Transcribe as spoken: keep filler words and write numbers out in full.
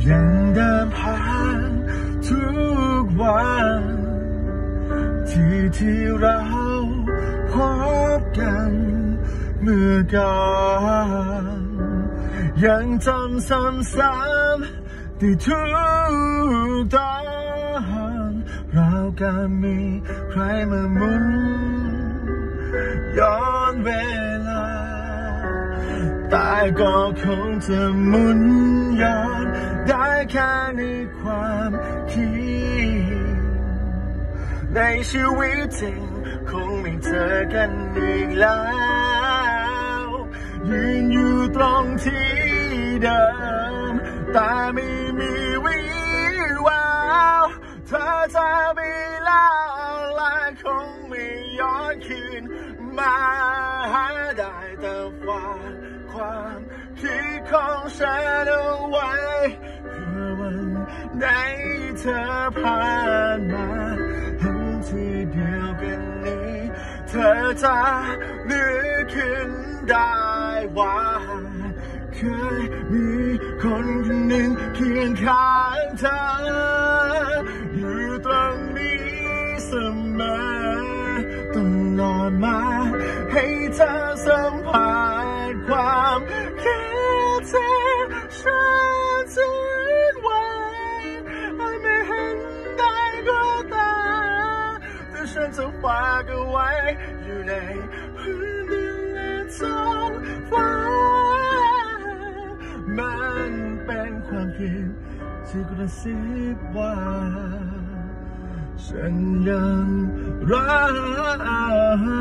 ยังเดินผ่านทุกวันที่ที่เราพบกันเมื่อก่อนยังจำซ้ำๆที่ทุกตอนเราก็มีใครมาหมุนย้อนเวลาแต่ก็คงจะหมุนย้อนได้แค่ในความคิดในชีวิตจริงคงไม่เจอกันอีกแล้วยืนอยู่ตรงที่เดิมแต่ไม่มีวิแววเธอจะมีแล้วและคงไม่ย้อนคืนมาหาได้แต่ฝากความคิดของฉันเอาไว้เพื่อวันไหนเธอผ่านมาเห็นทีเดียวกันนี้เธอจะนึกขึ้นได้ว่าเคยมีคนคนหนึ่งเคียงข้างเธออยู่ตรงนี้เสมอต้องนอนมาให้เธอสัมผัสความคิดถึงฉันจะไว้ไม่เห็นได้ก็ตาแต่ฉันจะฝากเอาไว้อยู่ในพื้นดินและท้องฟ้ามันเป็นความคิดที่กระซิบว่าฉันยังรัก